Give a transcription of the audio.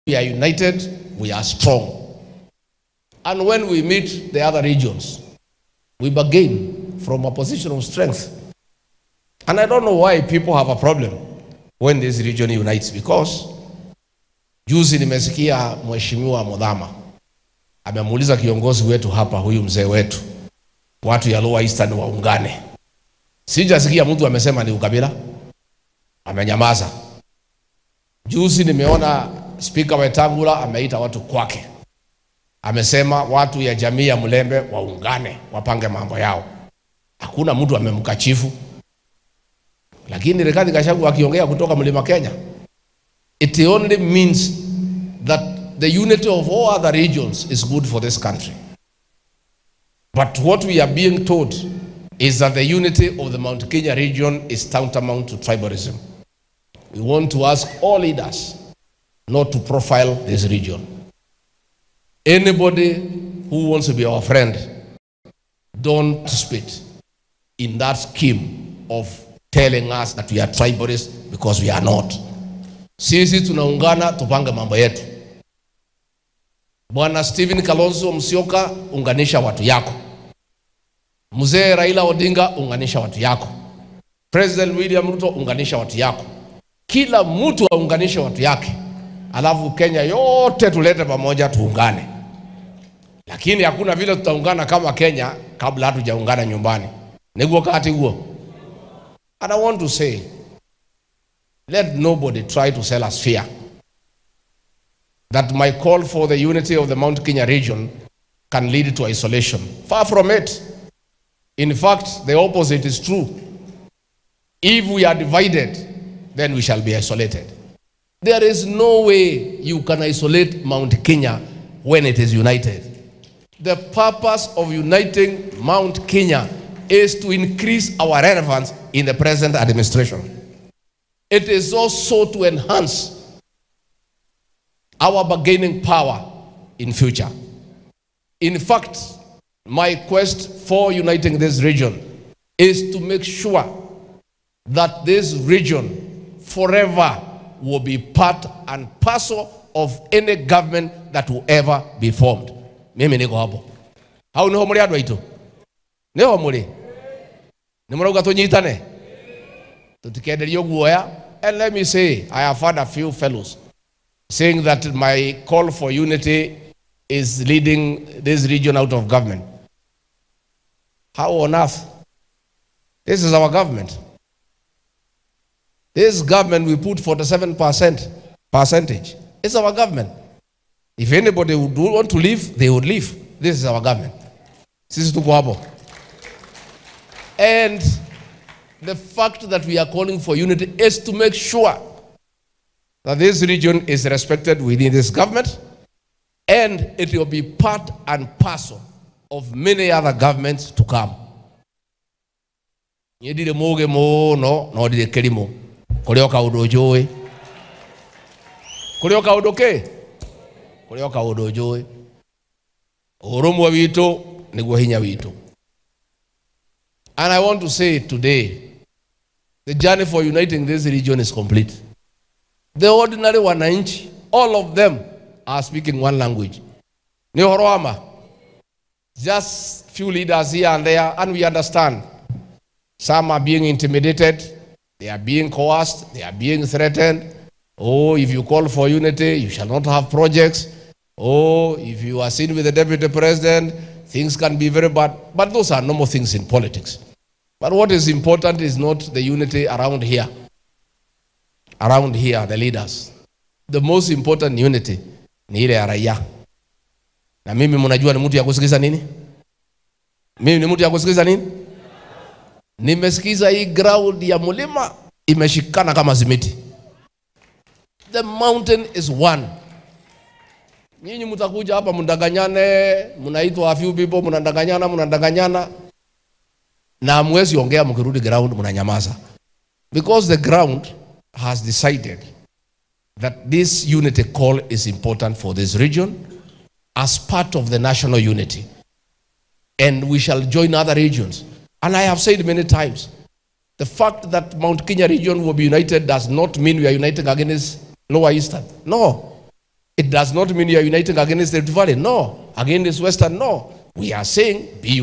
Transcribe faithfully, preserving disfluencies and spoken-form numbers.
we are united, we are strong. And when we meet the other regions, we bargain from a position of strength. And I don't know why people have a problem when this region unites, because juzi nimesikia Mheshimiwa Mudhama amemuuliza kiongozi wetu hapa, huyu mzee wetu, watu ya Lower Eastern waungane. Sijasikia mtu amesema ni ukabila, amenyamaza. Juzi nimeona Speaker Wetangula ameita watu kwake, amesema watu ya jamii ya Mulembe waungane, wapange mambo yao. Hakuna mtu amemkachifu. Lakini Rigathi Gachagua akiongea kutoka Mlima Kenya, it only means that the unity of all other regions is good for this country. But what we are being told is that the unity of the Mount Kenya region is tantamount to tribalism. We want to ask all leaders not to profile this region. Anybody who wants to be our friend, don't participate in that scheme of telling us that we are tribalists, because we are not. Sisi tunaungana tupange mambo yetu. Bwana Stephen Kalonzo Musyoka, unganisha watu yako. Mzee Raila Odinga, unganisha watu yako. President William Ruto, unganisha watu yako. Kila mtu aunganishe watu yake. Alafu Kenya yote tulete pamoja tuungane. Lakini hakuna vile tutaungana kama Kenya kabla hatujaungana nyumbani. Niguo kati huo. And I want to say, let nobody try to sell us fear. That my call for the unity of the Mount Kenya region can lead to isolation. Far from it. In fact, the opposite is true. If we are divided, then we shall be isolated. There is no way you can isolate Mount Kenya when it is united. The purpose of uniting Mount Kenya is to increase our relevance in the present administration. It is also to enhance our bargaining power in future. In fact, my quest for uniting this region is to make sure that this region forever will be part and parcel of any government that will ever be formed. Mimi niko hapo. Hau niho muri andu aitu. Niho muri. Nimurauga tunyitane. Tutikenderio guoya. And let me say, I have had a few fellows saying that my call for unity is leading this region out of government. How on earth? This is our government. This government, we put forty-seven percent percentage. It's our government. If anybody would want to leave, they would leave. This is our government. Sisi tuko hapo. And the fact that we are calling for unity is to make sure that this region is respected within this government, and it will be part and parcel of many other governments to come. Yedire moge mo no no dire kelimo. Kulioka udojoe. Kulioka udoke. Kulioka udojoe. Urumu wito niguo hinya wito. And I want to say today, the journey for uniting this region is complete. The ordinary wananchi, all of them are speaking one language. Ni horoama. Just few leaders here and there, and we understand. Some are being intimidated, they are being coerced, they are being threatened. Oh, if you call for unity, you shall not have projects. Oh, if you are seen with the deputy president, things can be very bad. But those are normal things in politics. But what is important is not the unity around here. Around here, the leaders. The most important unity ni ile ya raia. Na mimi mnajua ni mtu ya kusikiza nini? Mimi ni mtu ya kusikiza nini? Nimesikiza hii ground ya mulima imeshikana kama simiti. The mountain is one. Nyinyi mtakuja hapa mndanganyane, mnaitwa a few people, mnandanganyana, mnandanganyana. Na mwezi ongea mkirudi ground mnanyamaza. Because the ground has decided that this unity call is important for this region as part of the national unity. And we shall join other regions. And I have said many times, the fact that Mount Kenya region will be united does not mean we are uniting against Lower Eastern. No. It does not mean you are uniting against the Rift Valley. No. Against Western, no. We are saying be